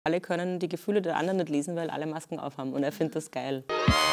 Alle können die Gefühle der anderen nicht lesen, weil alle Masken aufhaben. Und er findet das geil.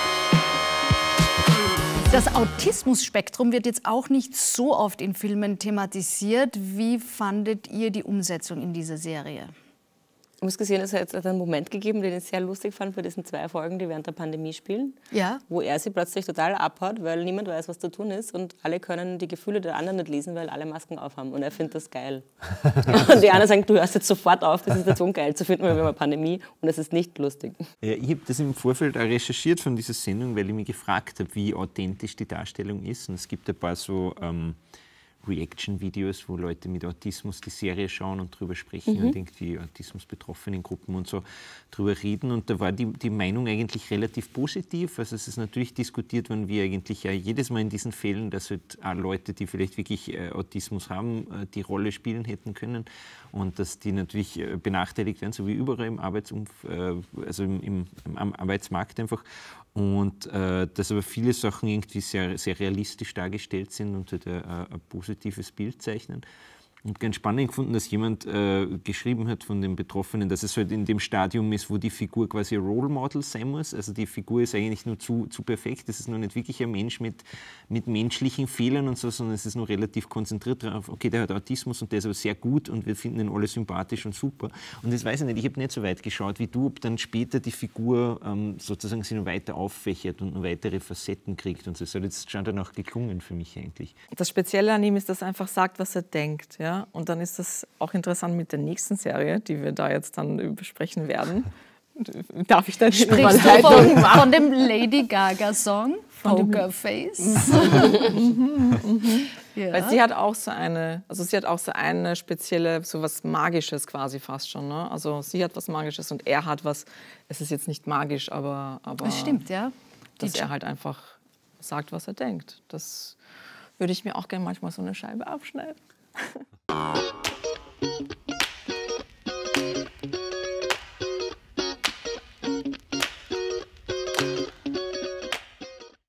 Das Autismus-Spektrum wird jetzt auch nicht so oft in Filmen thematisiert. Wie fandet ihr die Umsetzung in dieser Serie? Ich muss gesehen, es hat einen Moment gegeben, den ich sehr lustig fand für diesen 2 Folgen, die während der Pandemie spielen. Ja. Wo er sie plötzlich total abhaut, weil niemand weiß, was zu tun ist. Und alle können die Gefühle der anderen nicht lesen, weil alle Masken aufhaben. Und er findet das geil. Und die anderen sagen, du hörst jetzt sofort auf, die Situation geil zu finden, weil wir haben eine Pandemie. Und es ist nicht lustig. Ja, ich habe das im Vorfeld auch recherchiert von dieser Sendung, weil ich mich gefragt habe, wie authentisch die Darstellung ist. Und es gibt ein paar so Reaction-Videos, wo Leute mit Autismus die Serie schauen und drüber sprechen und irgendwie autismusbetroffenen Gruppen und so drüber reden. Und da war die Meinung eigentlich relativ positiv. Also es ist natürlich diskutiert worden, wie eigentlich ja jedes Mal in diesen Fällen, dass halt auch Leute, die vielleicht wirklich Autismus haben, die Rolle spielen hätten können und dass die natürlich benachteiligt werden, so wie überall im also am Arbeitsmarkt einfach. Und dass aber viele Sachen irgendwie sehr, sehr realistisch dargestellt sind und halt ein positives Bild zeichnen. Und ganz spannend gefunden, dass jemand geschrieben hat von den Betroffenen, dass es halt in dem Stadium ist, wo die Figur quasi ein Role Model sein muss. Also die Figur ist eigentlich nur zu perfekt. Das ist noch nicht wirklich ein Mensch mit menschlichen Fehlern und so, sondern es ist nur relativ konzentriert darauf, okay, der hat Autismus und der ist aber sehr gut und wir finden ihn alle sympathisch und super. Und das weiß ich nicht, ich habe nicht so weit geschaut wie du, ob dann später die Figur sozusagen sich noch weiter auffächert und noch weitere Facetten kriegt und so. Das hat jetzt schon danach geklungen für mich eigentlich. Das Spezielle an ihm ist, dass er einfach sagt, was er denkt. Ja? Und dann ist das auch interessant mit der nächsten Serie, die wir da jetzt dann besprechen werden. Darf ich dann Sprichst du von dem Lady Gaga-Song, Poker Face? Ja. Weil sie hat auch so eine spezielle, so was Magisches quasi fast schon. Ne? Also sie hat was Magisches und er hat was, es ist jetzt nicht magisch, aber das stimmt, ja. Dass er halt einfach sagt, was er denkt. Das würde ich mir auch gerne manchmal so eine Scheibe abschneiden.